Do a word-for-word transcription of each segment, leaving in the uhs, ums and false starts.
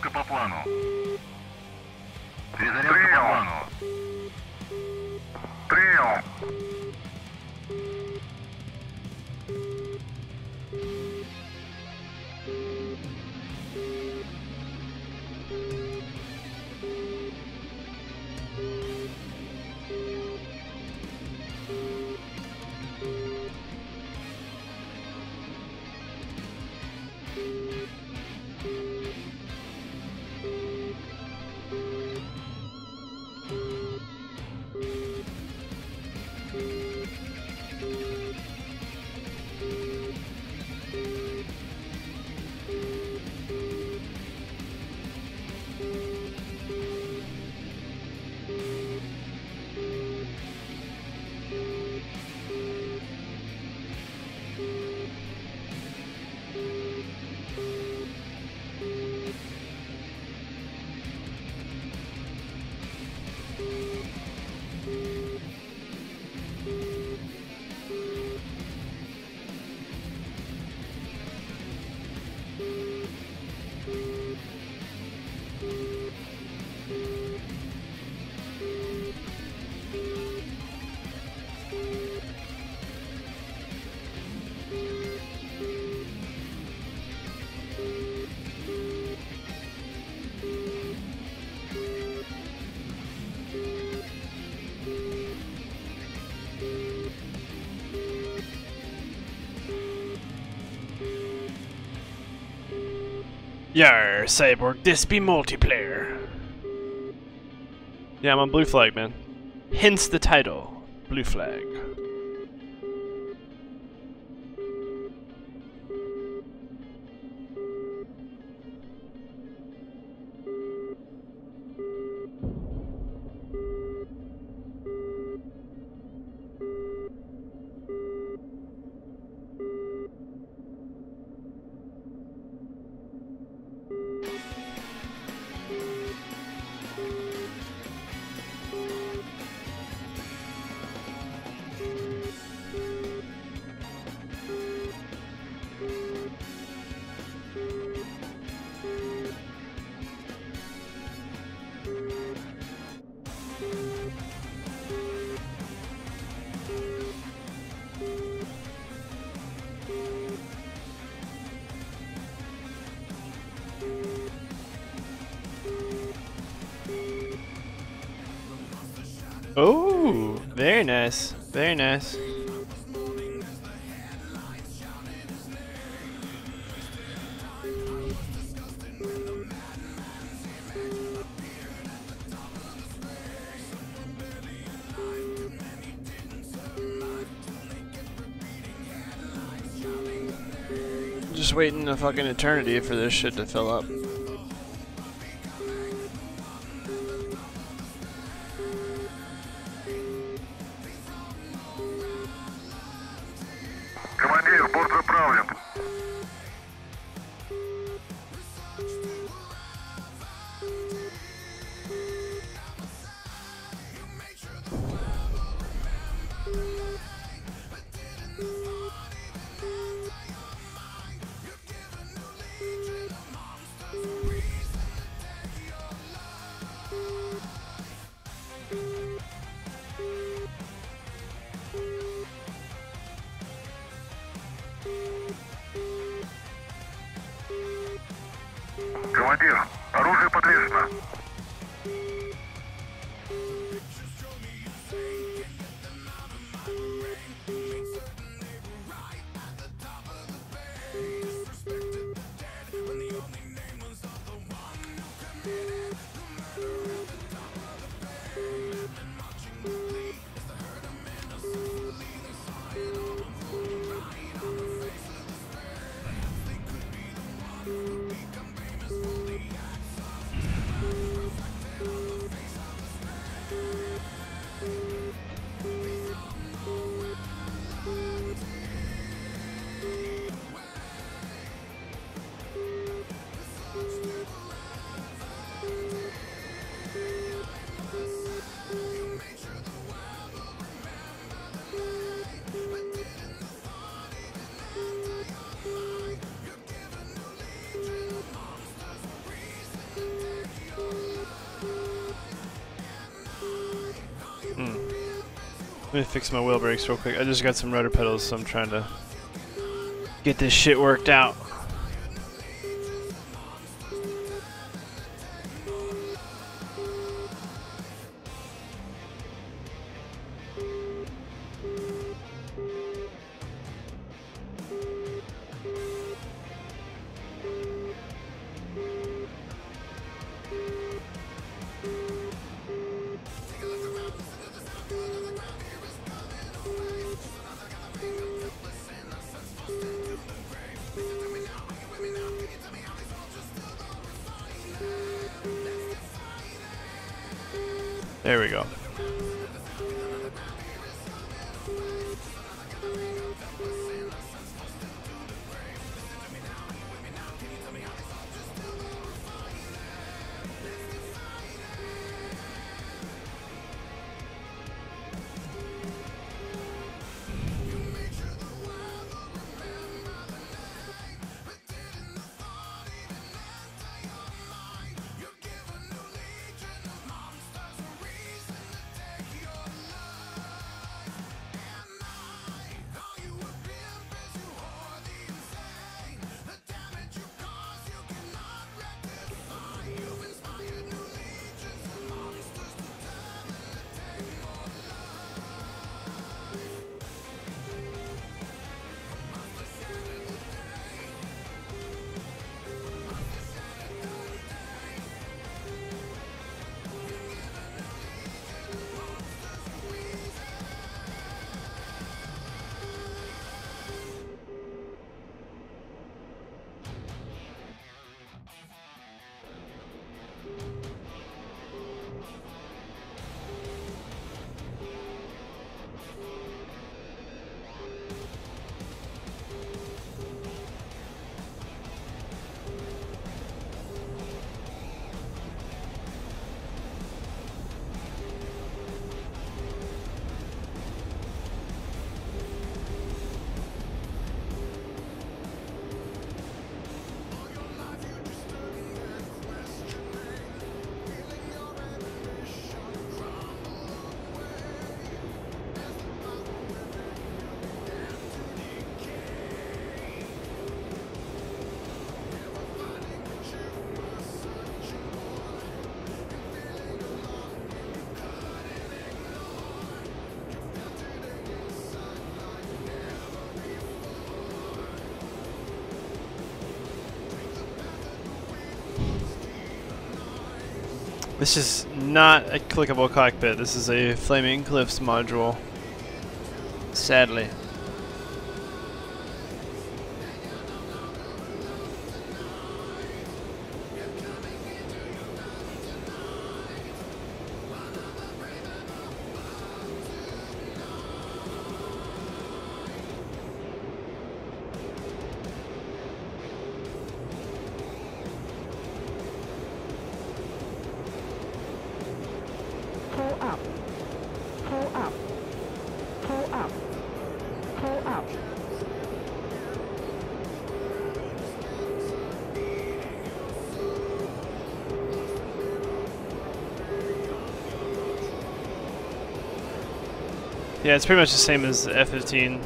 Перезарядка по плану. Перезарядка по плану. Прием. Yar, Cyborg, this be multiplayer. Yeah, I'm on Blue Flag, man. Hence the title, Blue Flag. Oh, very nice, very nice. Just waiting a fucking eternity for this shit to fill up. Командир, борт заправлен. Командир, оружие подвешено. Let me fix my wheel brakes real quick. I just got some rudder pedals, so I'm trying to get this shit worked out. There we go. This is not a clickable cockpit. This is a Flaming Cliffs module. Sadly. Pull up, pull up, pull up, pull up. Yeah, it's pretty much the same as the F fifteen.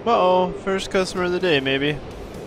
Uh-oh, first customer of the day, maybe.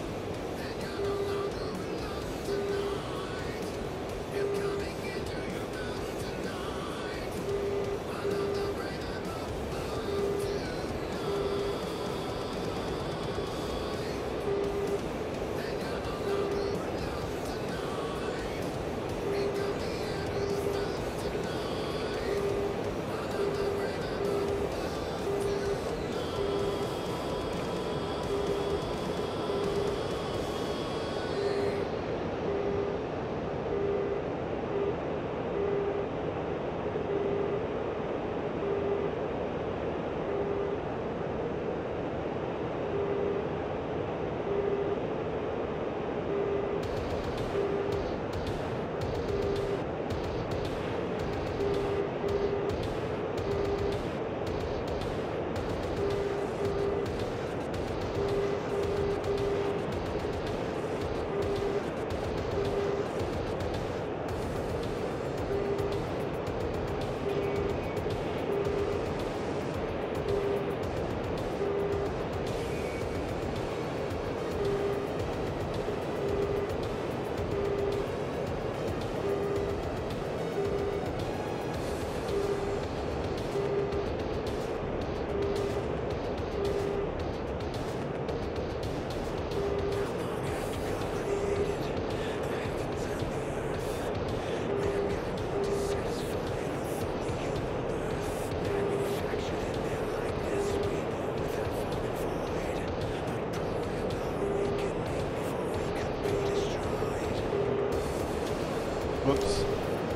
Whoops.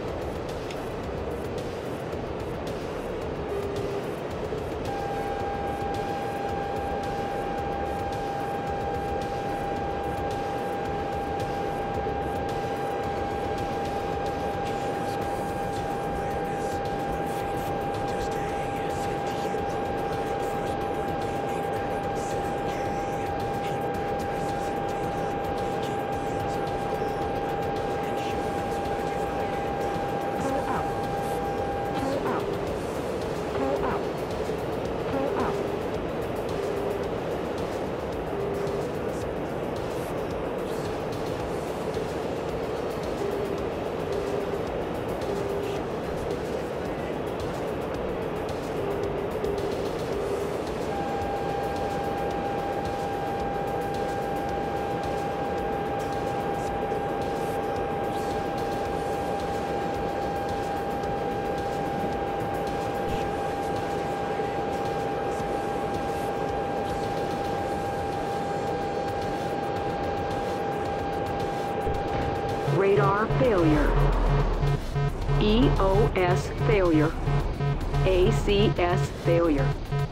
Radar failure. E O S failure. A C S failure.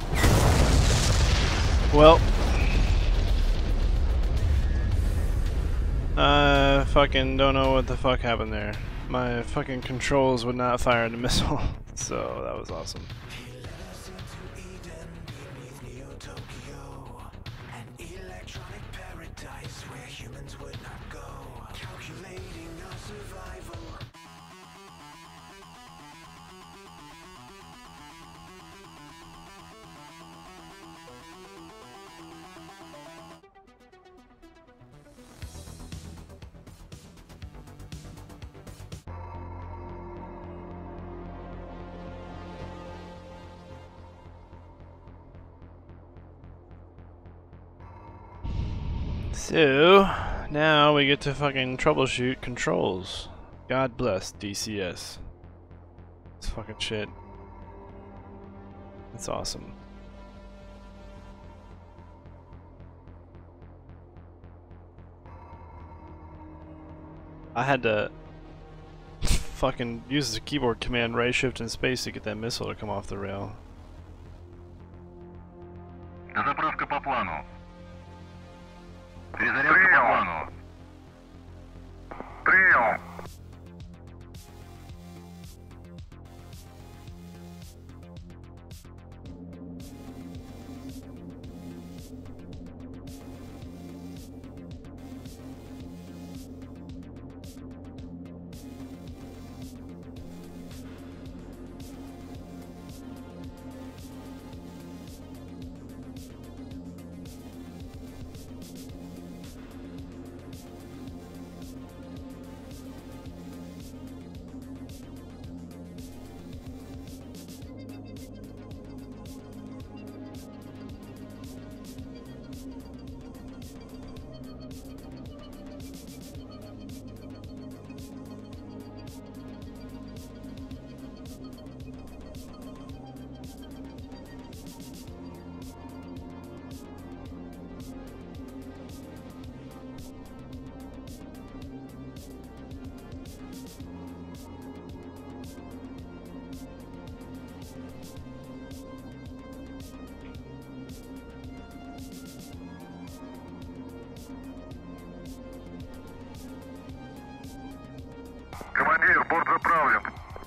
Well, I fucking don't know what the fuck happened there. My fucking controls would not fire the missile, so that was awesome. So, now we get to fucking troubleshoot controls. God bless D C S. It's fucking shit. It's awesome. I had to fucking use the keyboard command right shift and space to get that missile to come off the rail. Дозаправка по плану. Перезарядка по плану. Прием. Командир, борт заправлен.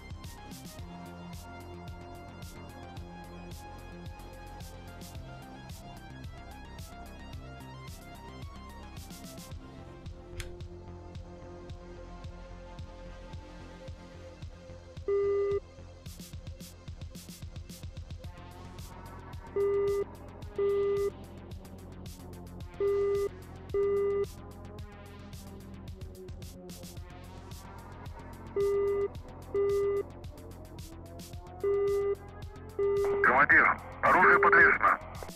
Командир, оружие подвешено.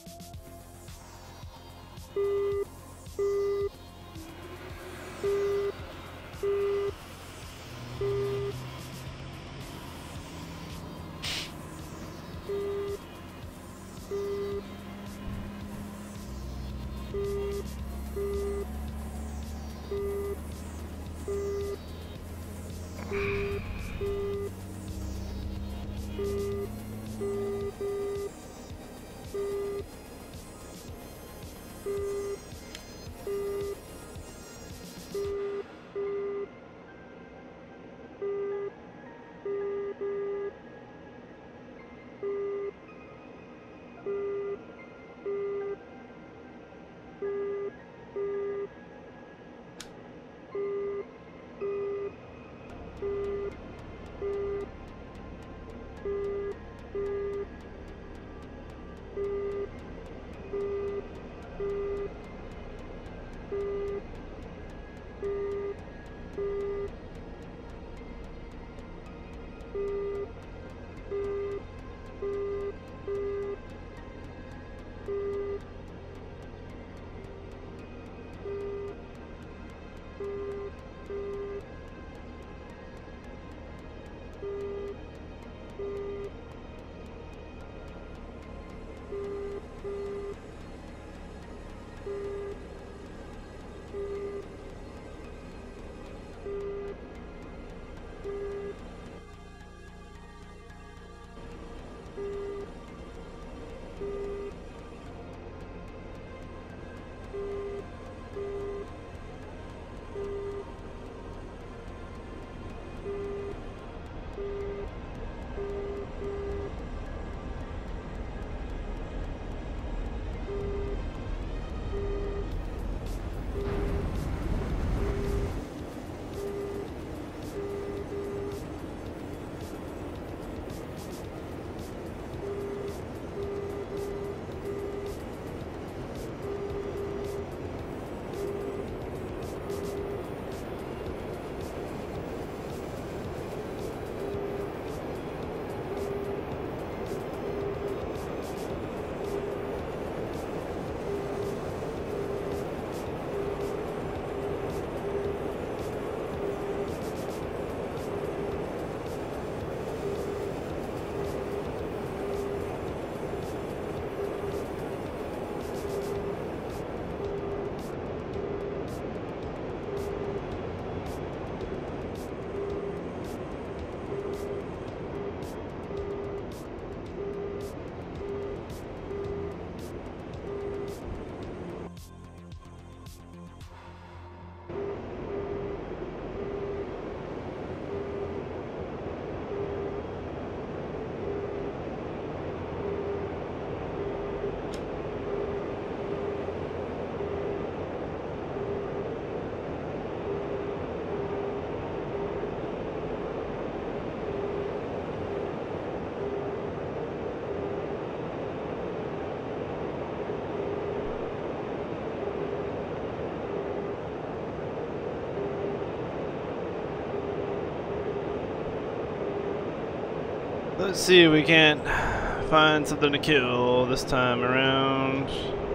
Let's see if we can't find something to kill this time around.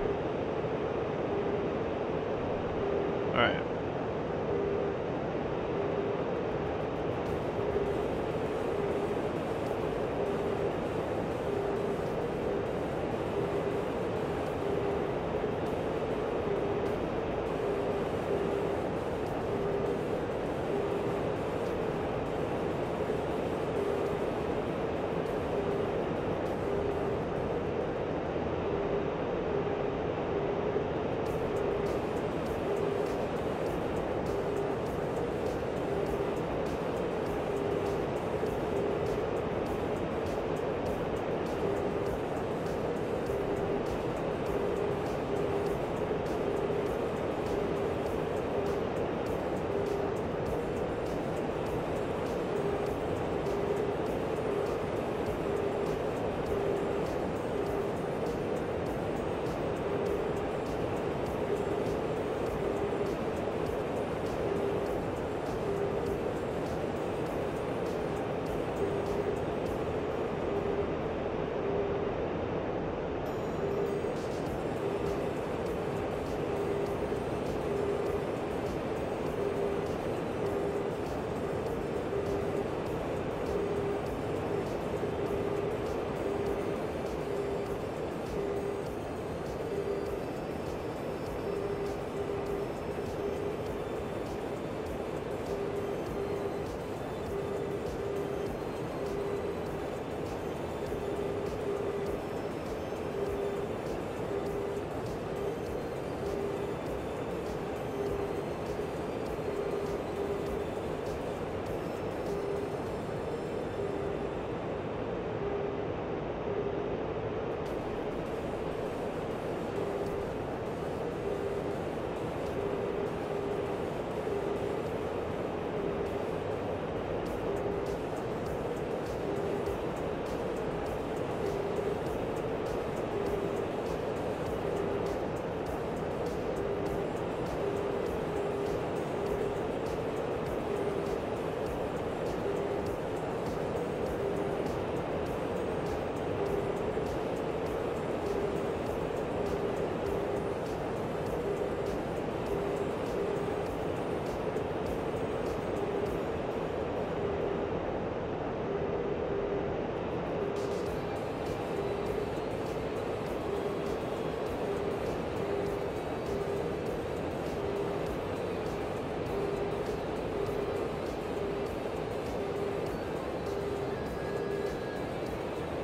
Alright.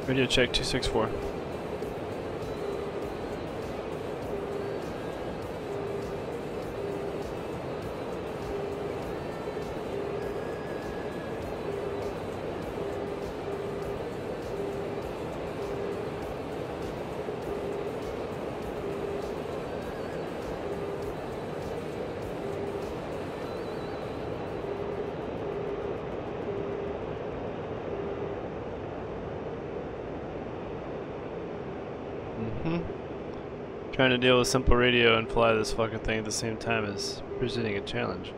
Radio check two six four. Trying to deal with simple radio and fly this fucking thing at the same time is presenting a challenge.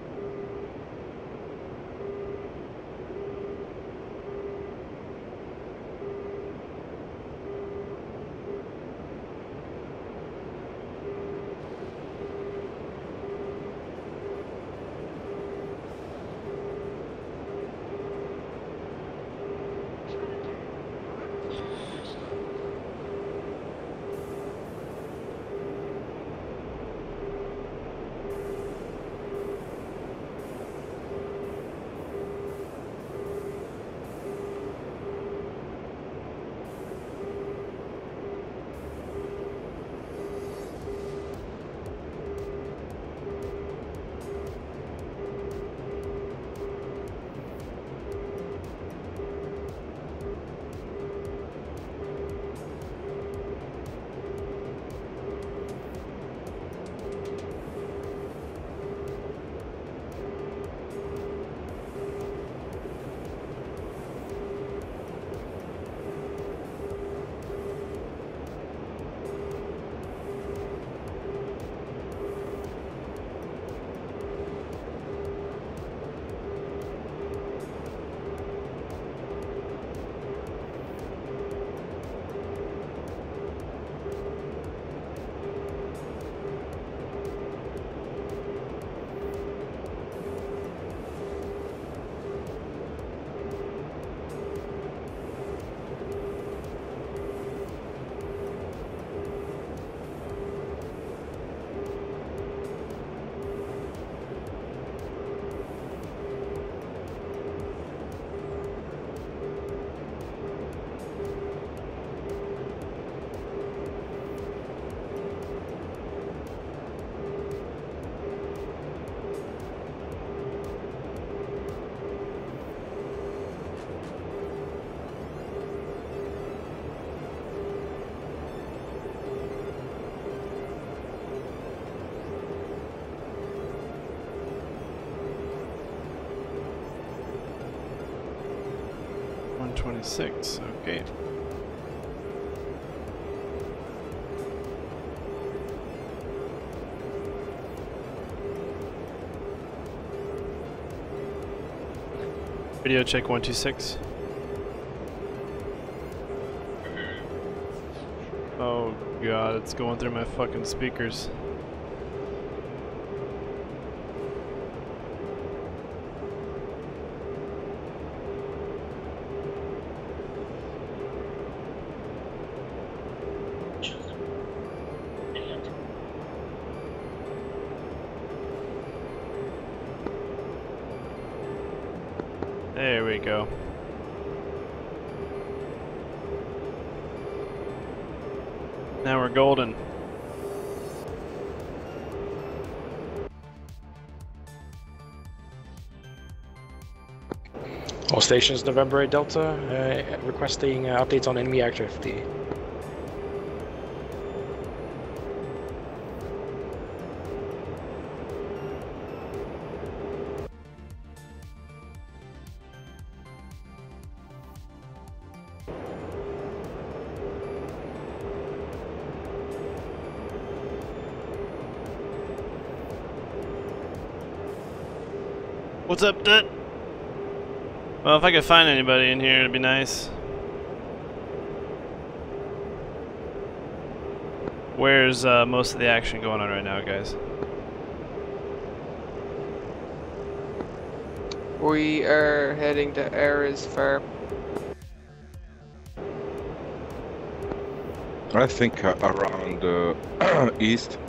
one twenty-six, okay. Radio check one two six. Oh god, it's going through my fucking speakers. There we go. Now we're golden. All stations, November eight Delta, uh, requesting uh, updates on enemy activity. What's up, Dut? Well, if I could find anybody in here, it'd be nice. Where's uh, most of the action going on right now, guys? We are heading to Ares Farm. I think uh, around uh, east.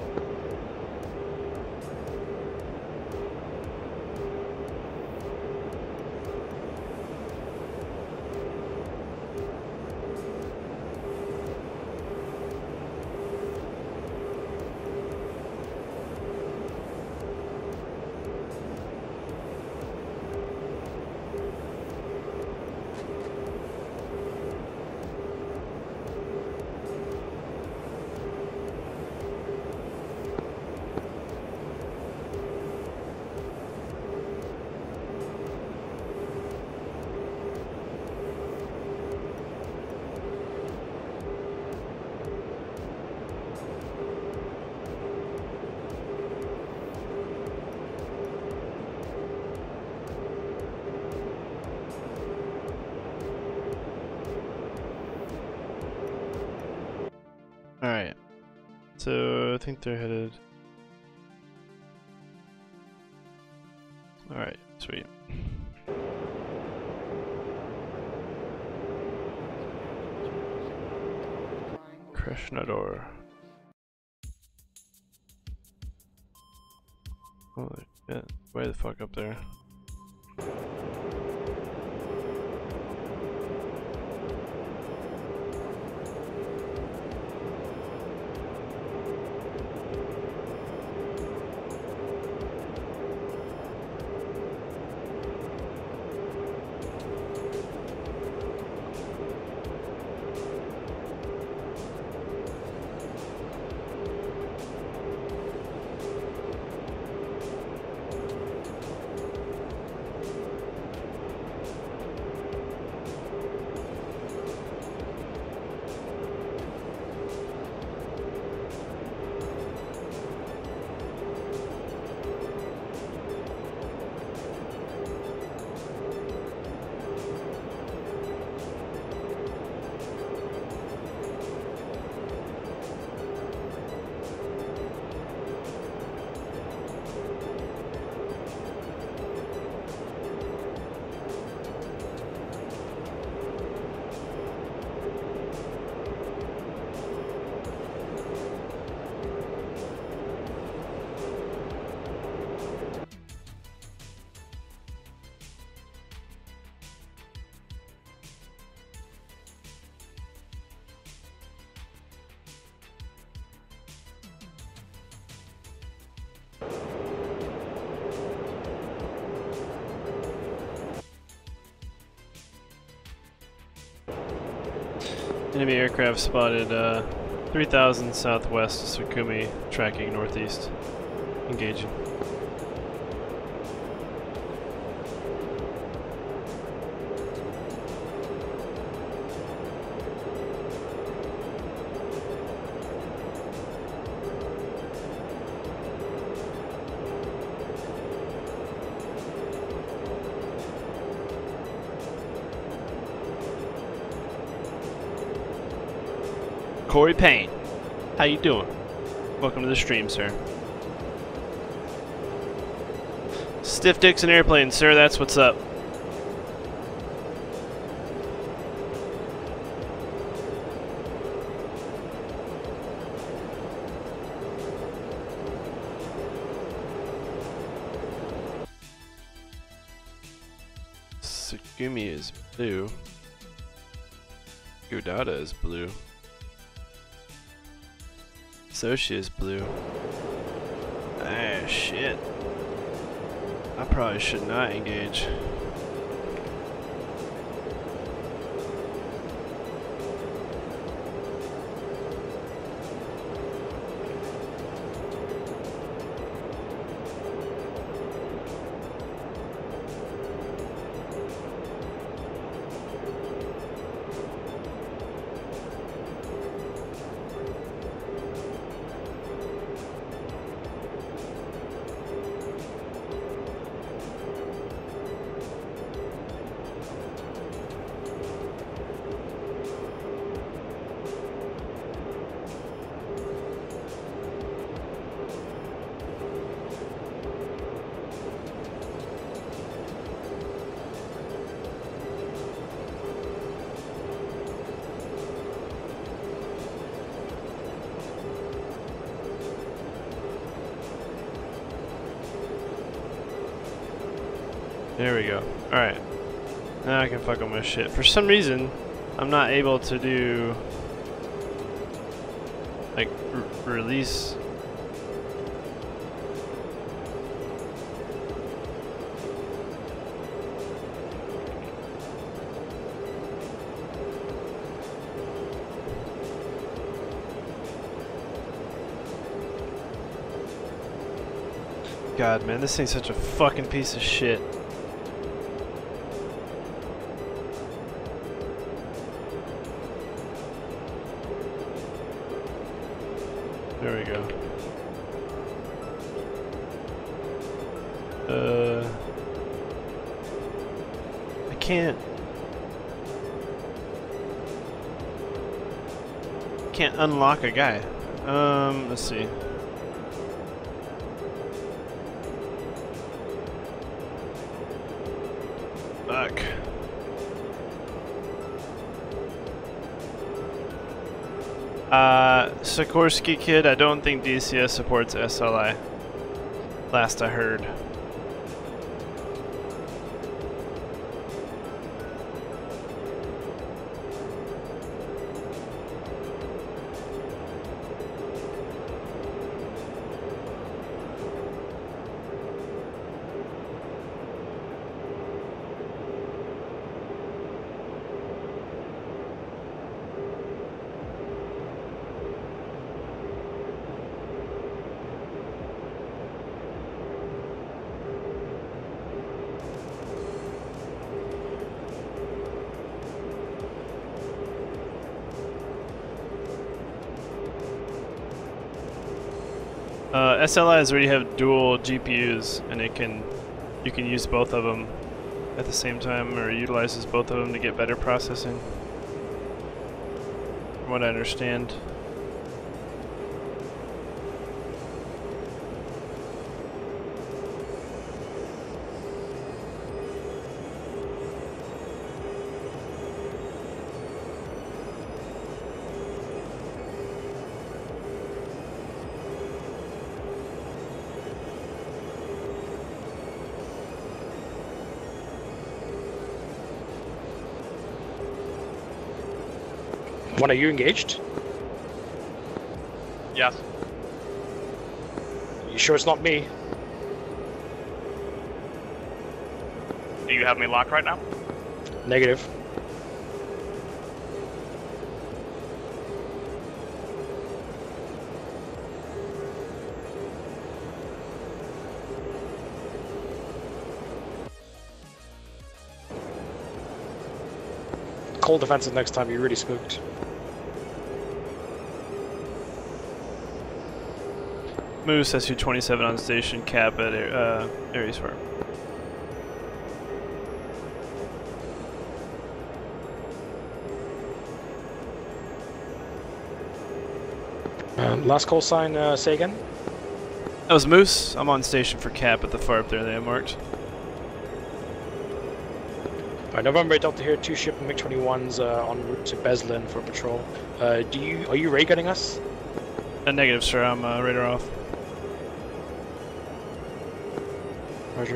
So I think they're headed. Alright, sweet. Krishnador. Holy shit, way the fuck up there. Enemy aircraft spotted uh, three thousand southwest Sukumi, tracking northeast. Engaging. Corey Payne, how you doing? Welcome to the stream, sir. Stiff dicks and airplanes, sir, that's what's up. Sukumi is blue. Udada is blue. Sochi is blue. Ah, shit. I probably should not engage. There we go. Alright. Now I can fuck on my shit. For some reason, I'm not able to do... like, r release... God, man, this thing's such a fucking piece of shit. There we go. Uh, I can't. Can't unlock a guy. Um, let's see. Fuck. Uh, Sikorsky kid, I don't think D C S supports S L I. Last I heard. Uh, S L Is already have dual G P Us, and it can you can use both of them at the same time, or utilizes both of them to get better processing. From what I understand. One, are you engaged? Yes. You sure it's not me? Do you have me locked right now? Negative. Cold defensive next time, you're really spooked. Moose S U twenty-seven on station, cap at uh, Ares Farm. Uh, last call sign, uh, say again? That was Moose. I'm on station for cap at the far up there they have marked. Alright, November Delta here, two ship MiG twenty-ones uh, en route to Beslin for patrol. Uh, do you, are you ray gunning us? A negative, sir. I'm uh, radar off. Roger.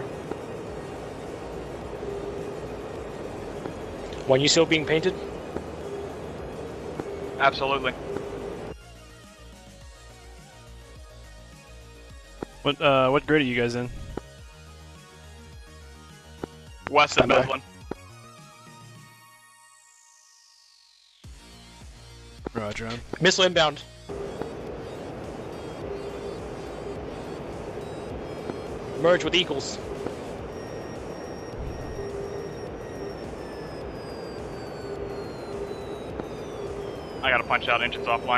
One, you still being painted? Absolutely. What uh, what grid are you guys in? West of Stand by. Bedlam. Roger. On. Missile inbound. Merge with Eagles. I gotta punch out engines offline.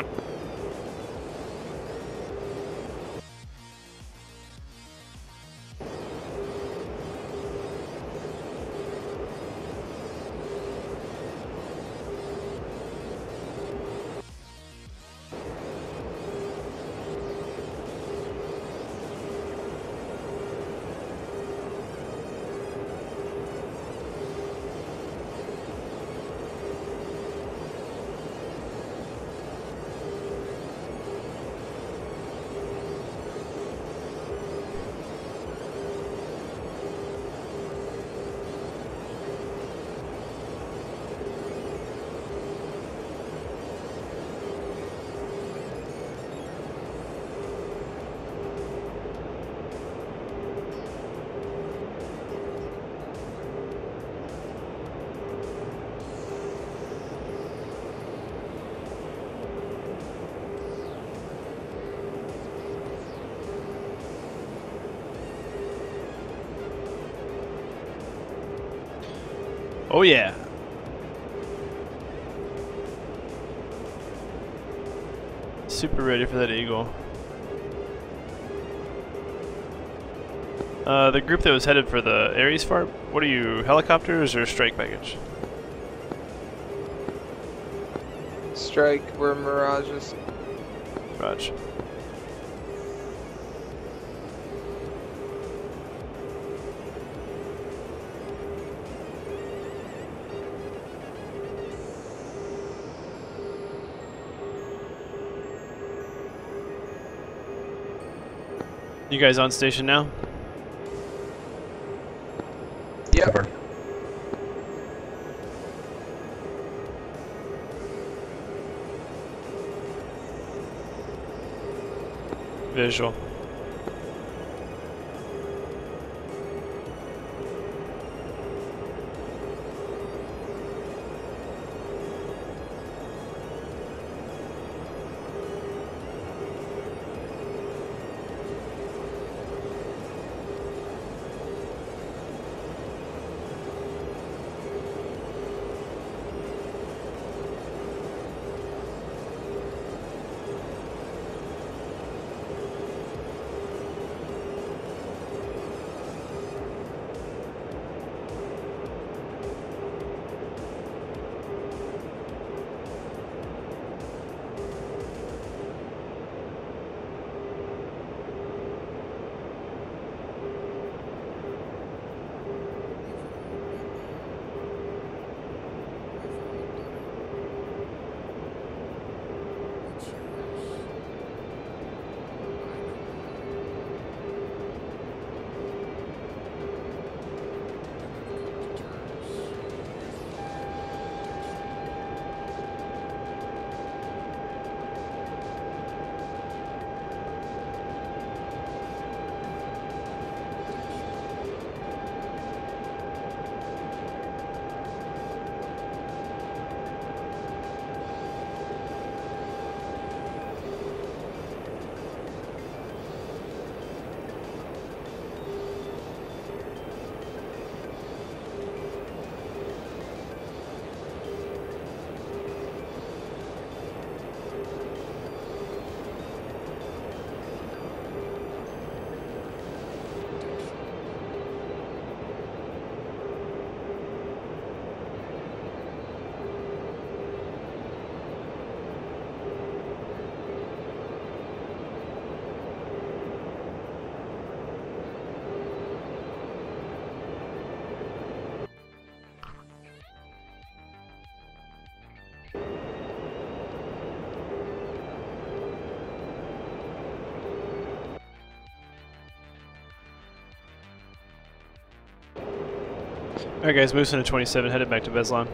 Oh yeah. Super ready for that Eagle. Uh, the group that was headed for the Ares farm, what are you, helicopters or strike package? Strike, we're Mirages. Roger. You guys on station now? Yep. Visual. Alright guys, Moose into twenty-seven, headed back to Beslan.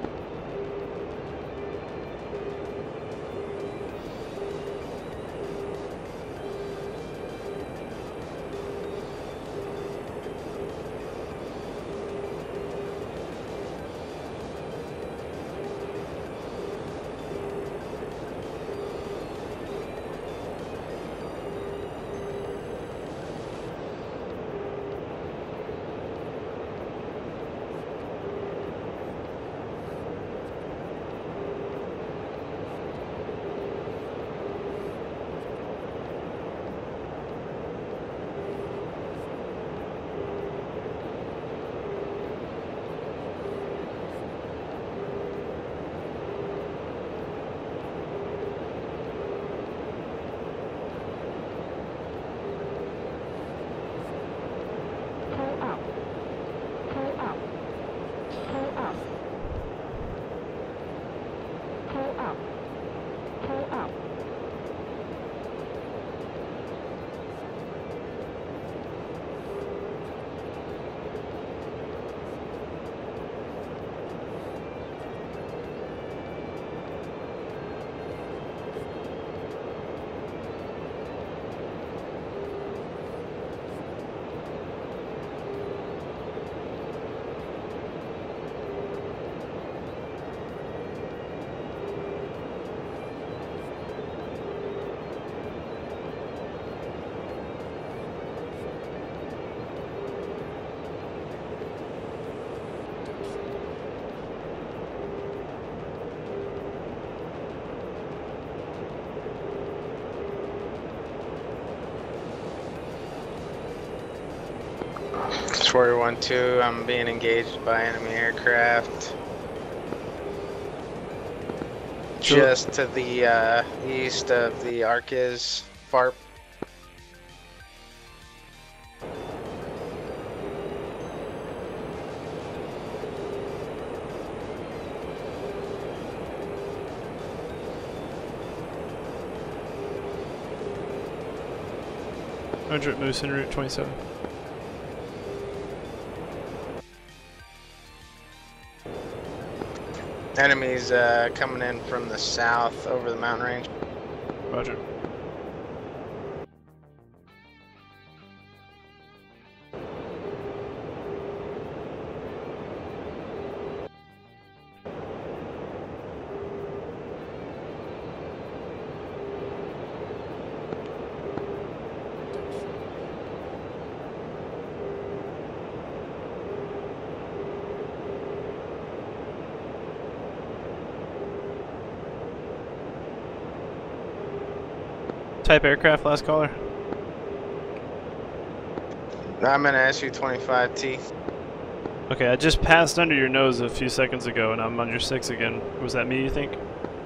four one two, I'm being engaged by enemy aircraft. just to the uh, east of the Arcus F A R P. Roger, Moose en route twenty-seven. Enemies uh, coming in from the south over the mountain range. Roger. Type aircraft, last caller. I'm in S U twenty-five T. Okay, I just passed under your nose a few seconds ago and I'm on your six again. Was that me, you think?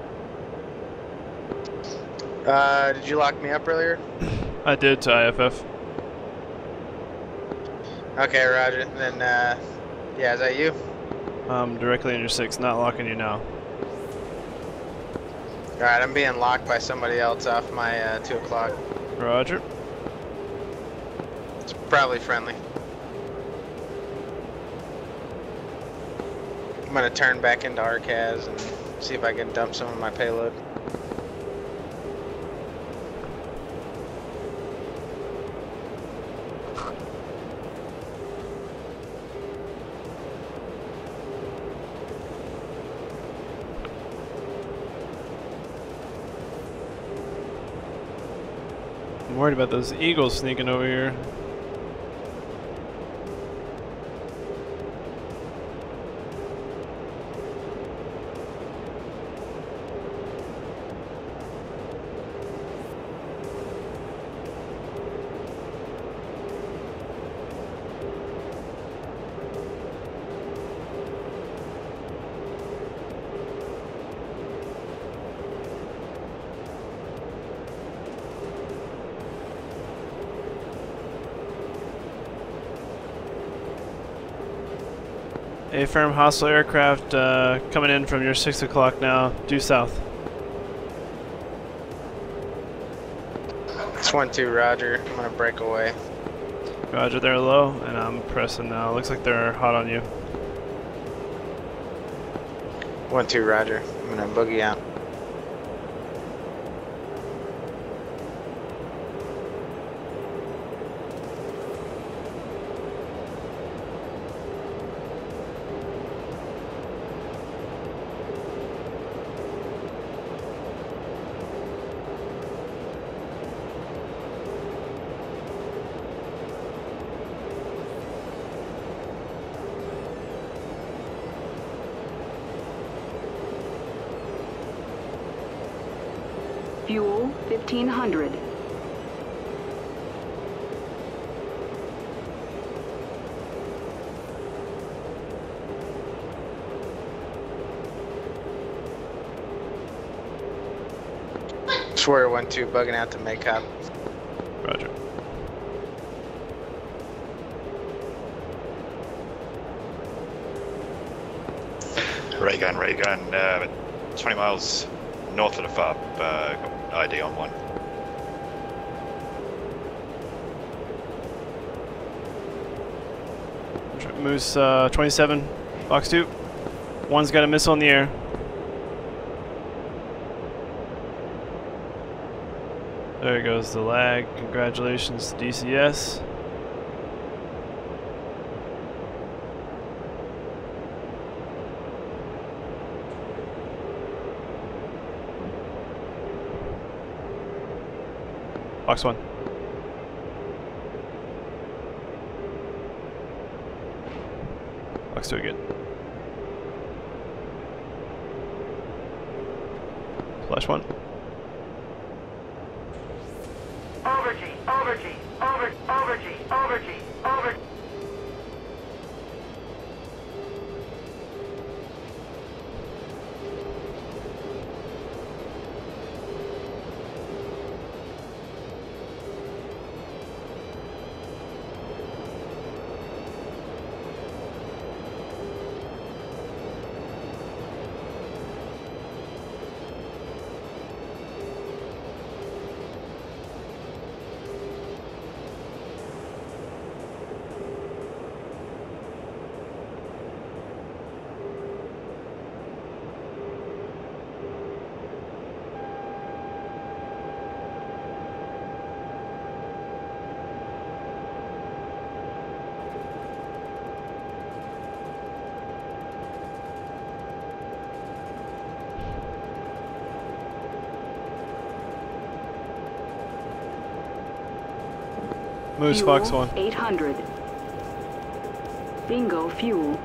Uh, did you lock me up earlier? I did to I F F. Okay, Roger. Then, uh, yeah, is that you? I'm directly on your six, not locking you now. Alright, I'm being locked by somebody else off my uh, two o'clock. Roger. It's probably friendly. I'm gonna turn back into Arcas and see if I can dump some of my payload. I'm worried about those eagles sneaking over here. A firm hostile aircraft uh, coming in from your six o'clock now, due south. It's one two, Roger. I'm gonna break away. Roger, they're low, and I'm pressing now. Looks like they're hot on you. One two, Roger. I'm gonna boogie out. Fuel fifteen hundred. Swear one two, bugging out to make up. Roger. Ray gun, ray gun, uh, twenty miles north of the F A R P, uh, got I D on one. Moose uh, twenty-seven, box two. One's got a missile in the air. There goes the lag. Congratulations to D C S. Box one. Box two again. Flash one. Over G, over G, over, over G, over G, over. Moose Fuel Fox one. eight hundred. Bingo fuel.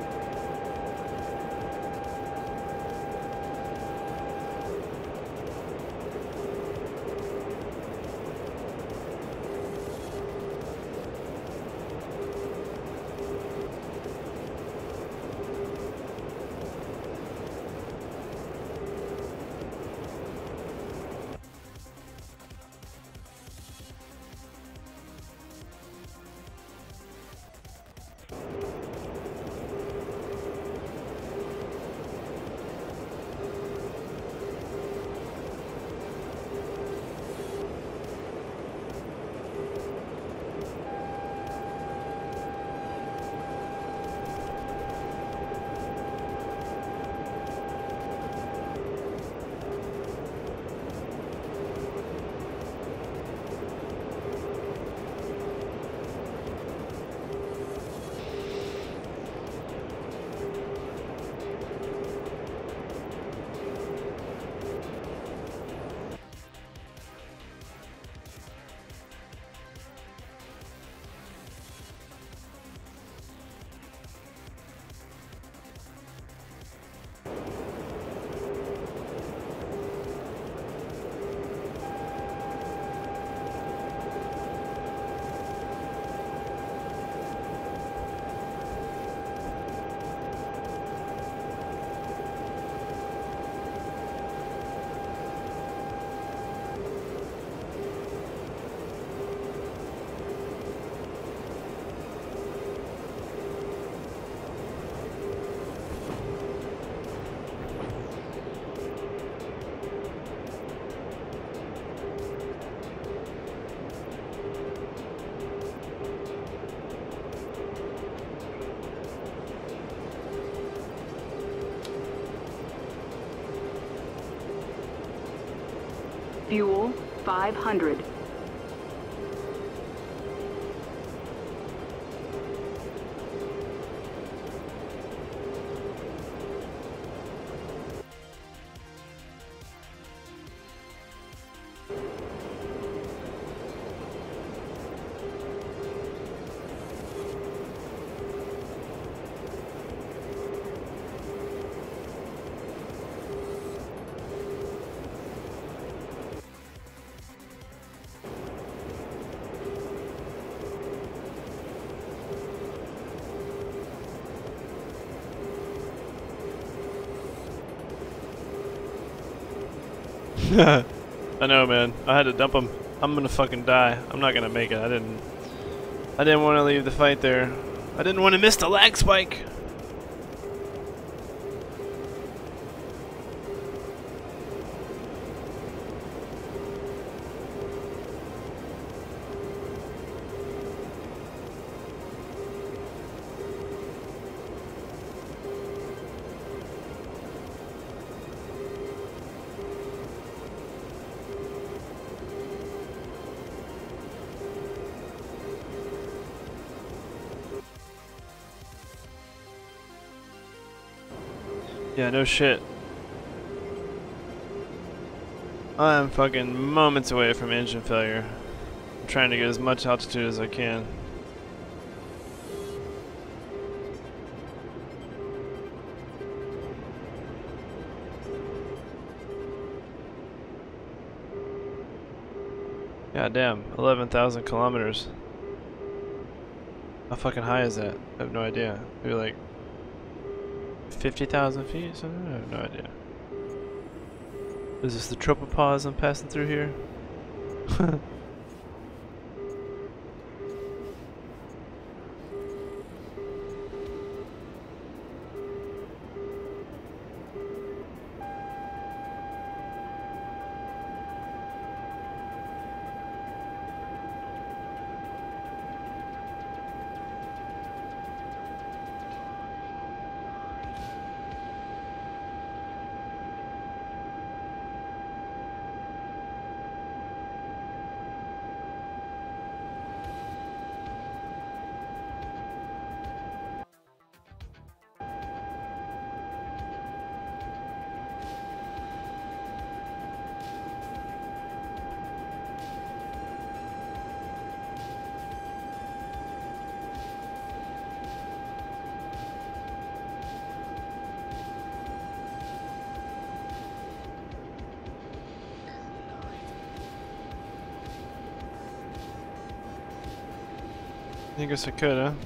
Fuel five hundred. I know, man. I had to dump him. I'm gonna fucking die. I'm not gonna make it. I didn't. I didn't want to leave the fight there. I didn't want to miss the lag spike. Yeah, no shit. I'm fucking moments away from engine failure. I'm trying to get as much altitude as I can. God damn, eleven thousand kilometers. How fucking high is that? I have no idea. Maybe like fifty thousand feet or something? I have no idea. Is this the tropopause I'm passing through here? I guess I could, huh?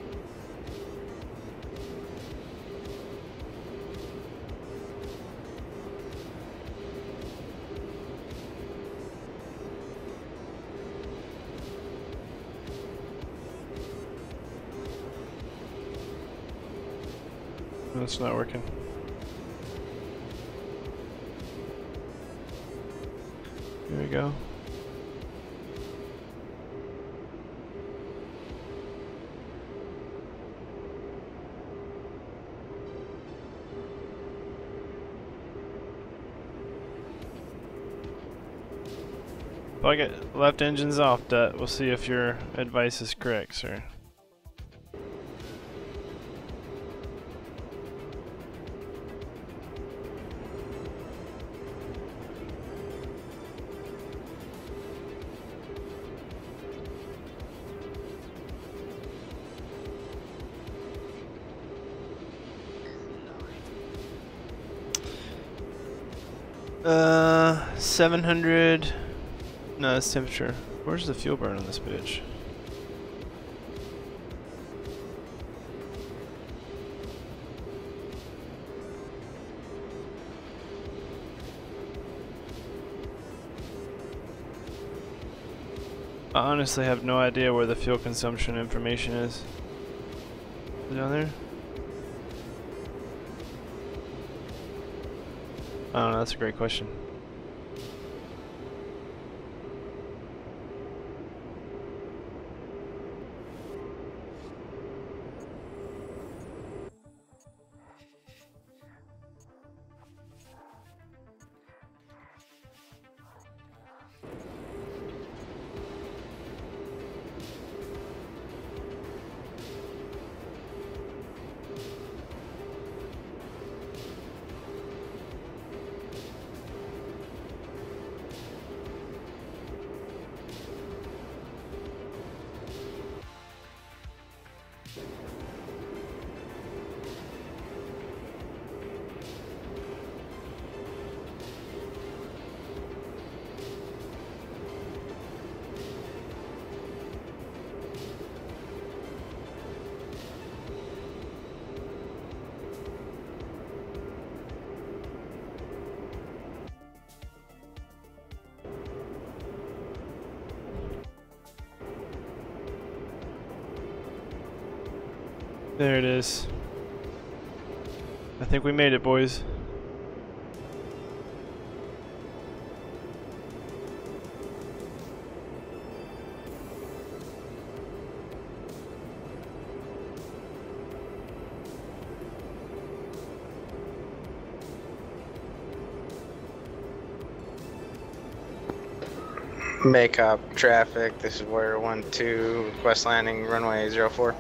No, it's not working. Here we go. If I get left engines off, Dut, we'll see if your advice is correct, sir. Uh, seven hundred. No, that's temperature. Where's the fuel burn on this bitch? I honestly have no idea where the fuel consumption information is. Is it down there? I don't know, that's a great question. There it is. I think we made it, boys. Make up traffic. This is Warrior one two, request landing, runway zero four.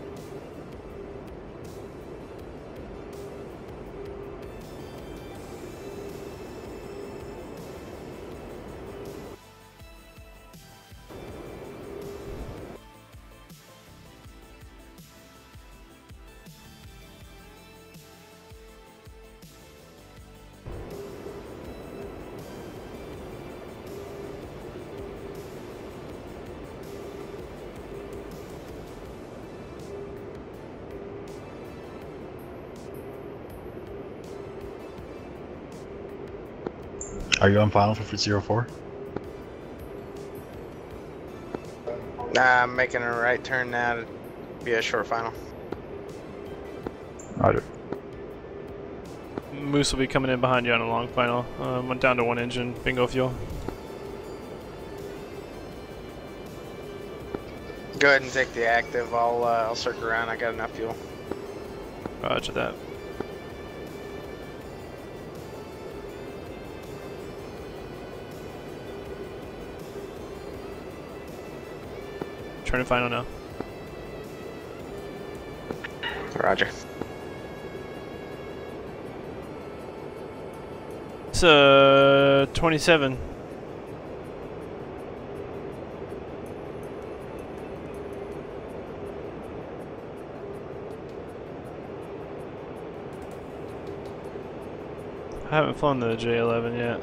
Are you on final for zero four? Nah, I'm making a right turn now to be a short final. Roger. Moose will be coming in behind you on a long final. Um, went down to one engine. Bingo fuel. Go ahead and take the active. I'll uh, I'll circle around. I got enough fuel. Roger that. Turn to final now. Roger. It's uh twenty-seven. I haven't flown the J eleven yet.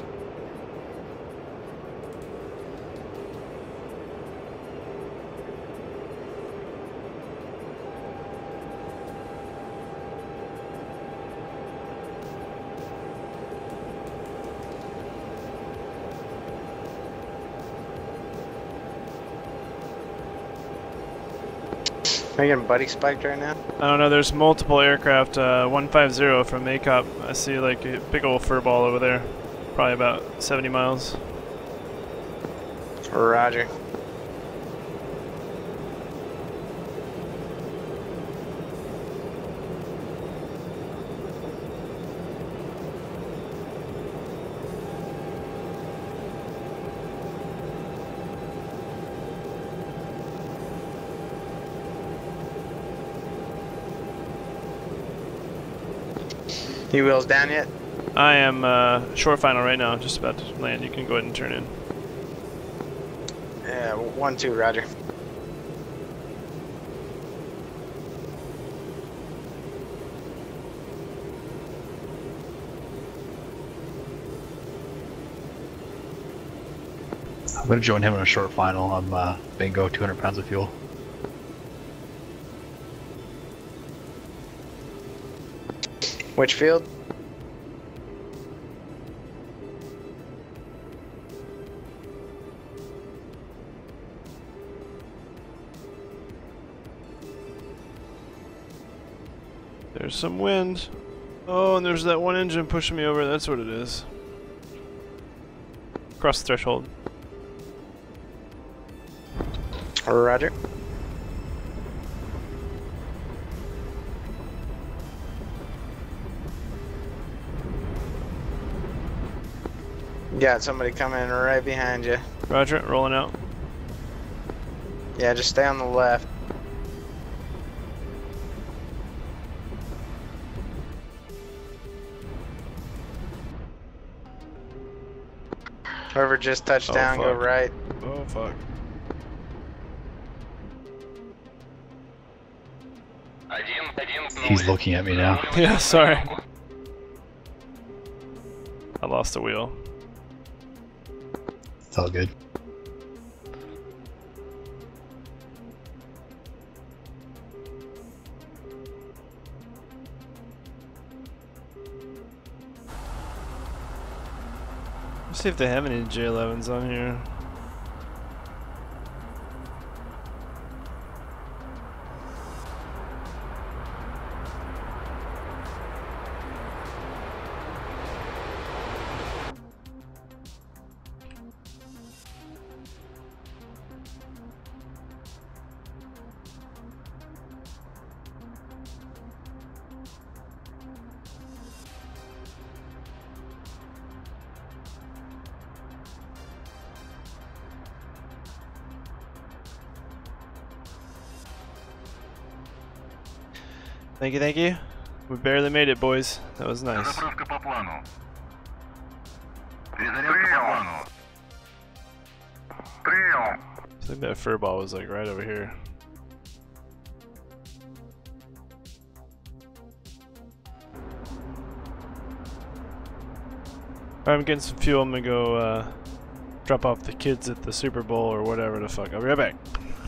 Are you getting buddy spiked right now? I don't know, there's multiple aircraft, uh, one five zero from A COP. I see like a big old fur ball over there. Probably about seventy miles. Roger. You wheels down yet? I am uh, short final right now, just about to land. You can go ahead and turn in. Yeah, one, two, roger. I'm gonna join him in a short final. I'm uh, bingo, two hundred pounds of fuel. Which field? There's some wind. Oh, and there's that one engine pushing me over. That's what it is. Cross the threshold. Roger. Got somebody coming right behind you. Roger, rolling out. Yeah, just stay on the left. Whoever just touched Oh, down, go fuck. right. Oh, fuck. He's looking at me now. Yeah, sorry. I lost the wheel. It's all good. Let's see if they have any J elevens on here. Thank you, thank you. We barely made it, boys. That was nice. Перезагрузка по плану. Перезарядка по плану. Прием. I think that fur ball was like right over here. Alright, I'm getting some fuel. I'm gonna go uh, drop off the kids at the Super Bowl or whatever the fuck. I'll be right back.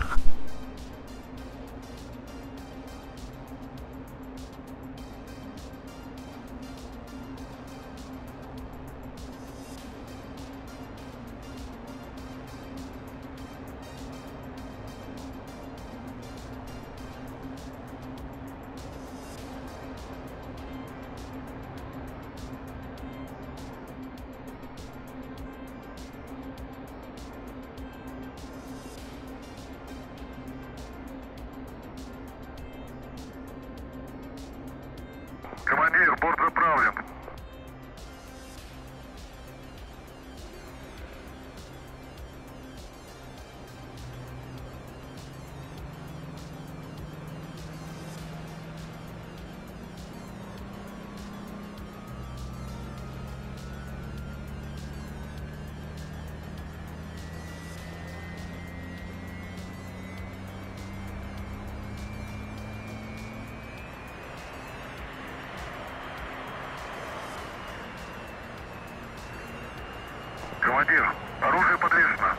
Командир, борт заправлен. Командир, оружие подвешено.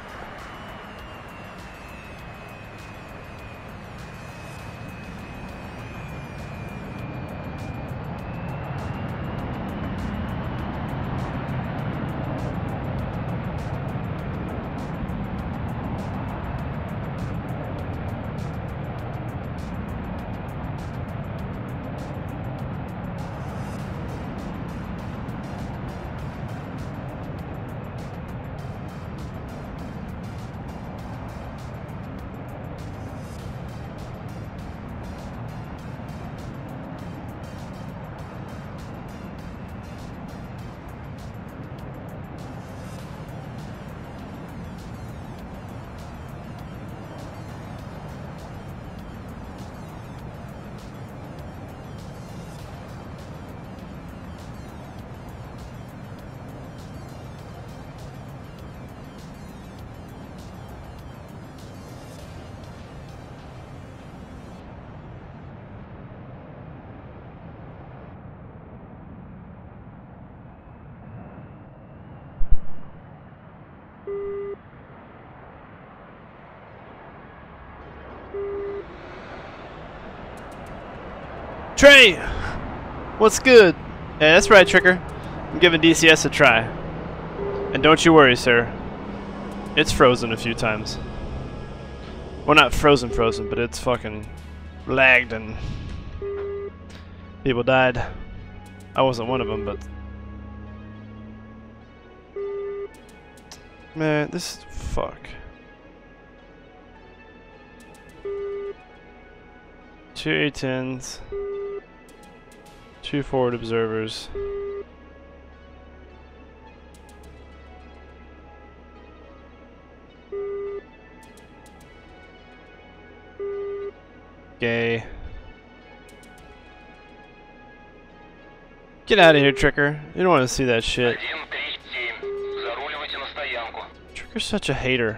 Trey! What's good? Yeah, that's right, Tricker. I'm giving D C S a try. And don't you worry, sir. It's frozen a few times. Well, not frozen frozen, but it's fucking lagged and people died. I wasn't one of them, but man, this is fuck. Two A tens, two forward observers. Gay. Get out of here, Tricker. You don't want to see that shit. Tricker's such a hater.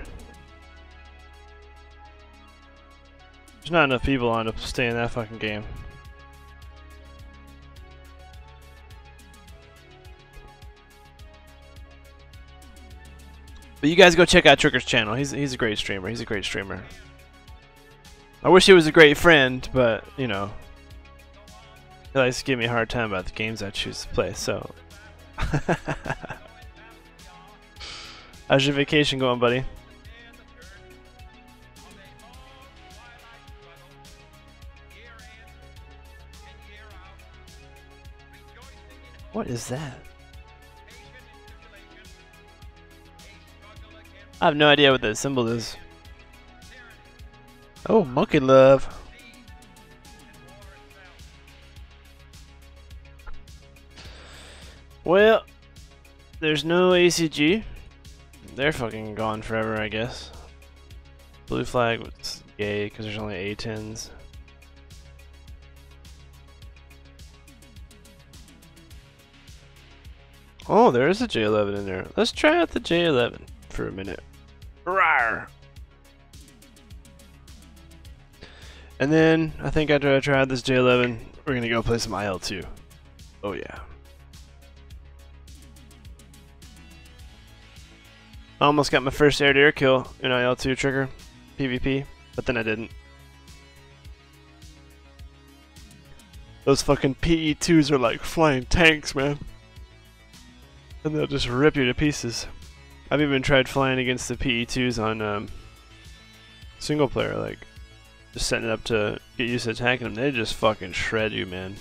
There's not enough people on to stay in that fucking game. But you guys go check out Tricker's channel. He's he's a great streamer. He's a great streamer. I wish he was a great friend, but you know, he likes to give me a hard time about the games I choose to play. So, how's your vacation going, buddy? What is that? I have no idea what that symbol is. Oh, monkey love. Well, there's no A C G. They're fucking gone forever, I guess. Blue flag was gay because there's only A tens. Oh, there is a J eleven in there. Let's try out the J eleven for a minute. Rawr. And then, I think after I try out this J eleven, we're gonna go play some I L two. Oh yeah. I almost got my first air-to-air kill in I L two Trigger, PvP, but then I didn't. Those fucking P E twos are like flying tanks, man. And they'll just rip you to pieces. I've even tried flying against the P E twos on um, single player, like just setting it up to get used to attacking them. They just fucking shred you, man.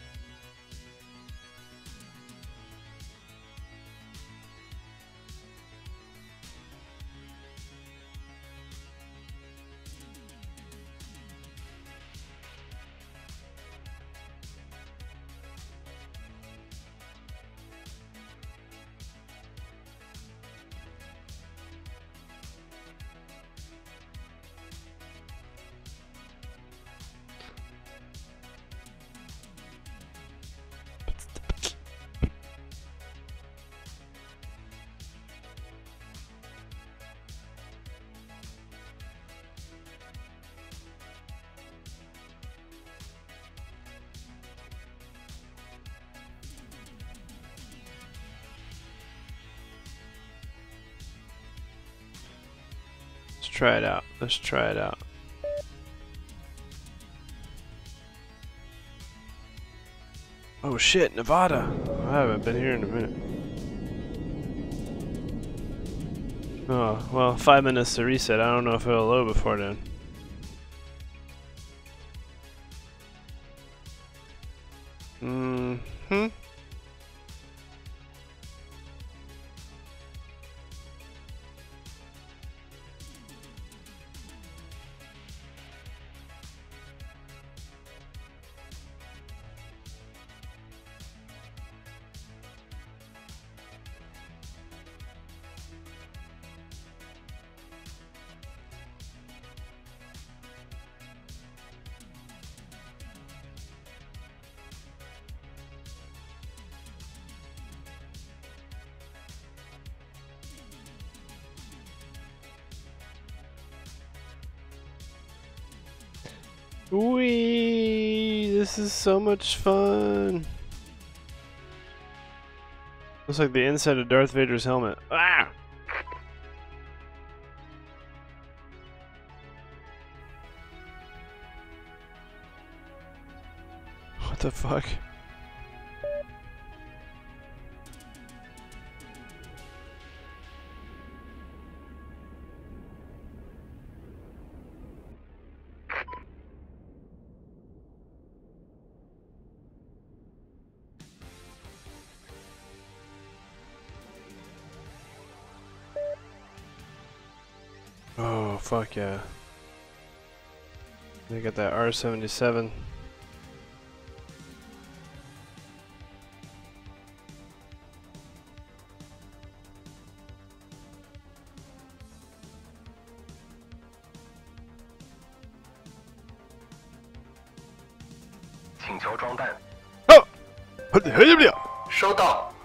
Let's try it out. Let's try it out. Oh shit, Nevada! I haven't been here in a minute. Oh, well, five minutes to reset. I don't know if it'll load before then. Mm-hmm. Wee! This is so much fun. Looks like the inside of Darth Vader's helmet. Ah! What the fuck? Oh, fuck yeah. They got that R seventy-seven. Oh! 收到。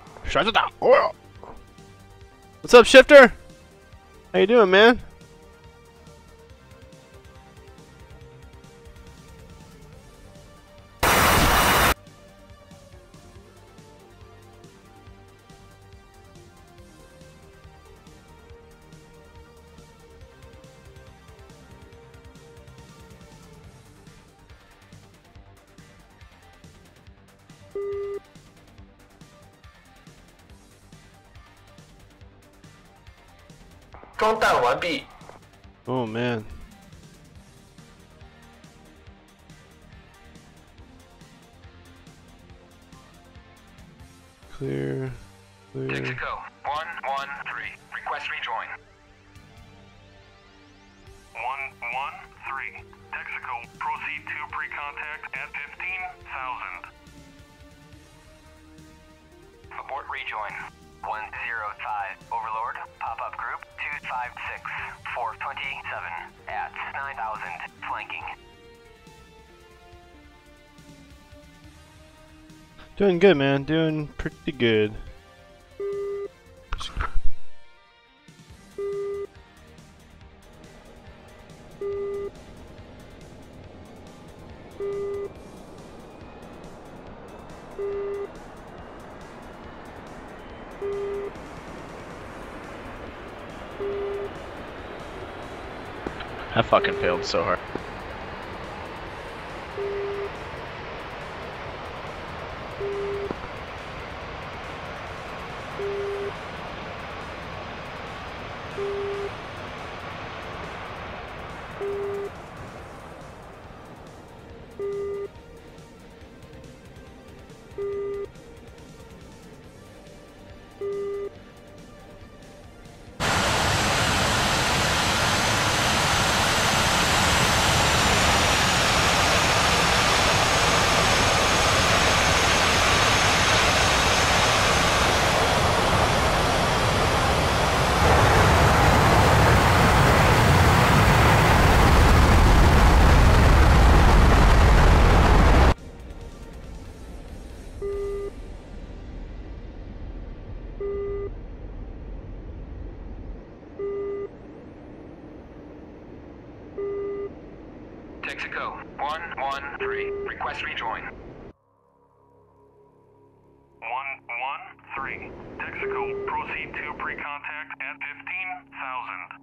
What's up, Shifter? How you doing, man? Oh man. Clear. Clear. Texaco, one one three. Request rejoin. one one three. Texaco, proceed to pre-contact at fifteen thousand. Abort rejoin. one zero five. Overlord, pop-up group two five six four twenty-seven at nine thousand flanking. Doing good, man. Doing pretty good. I fucking failed so hard. Texaco, one one three. Request rejoin. one one three. Texaco, proceed to pre-contact at fifteen thousand.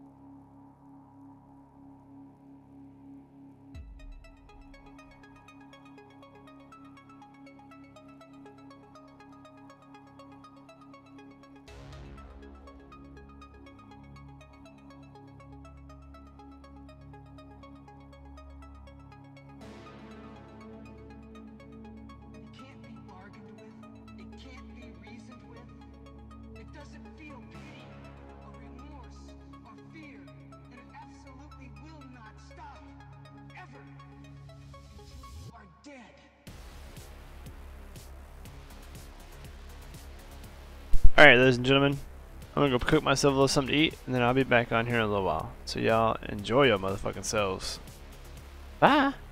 Alright, ladies and gentlemen, I'm gonna go cook myself a little something to eat, and then I'll be back on here in a little while. So y'all enjoy your motherfucking selves. Bye!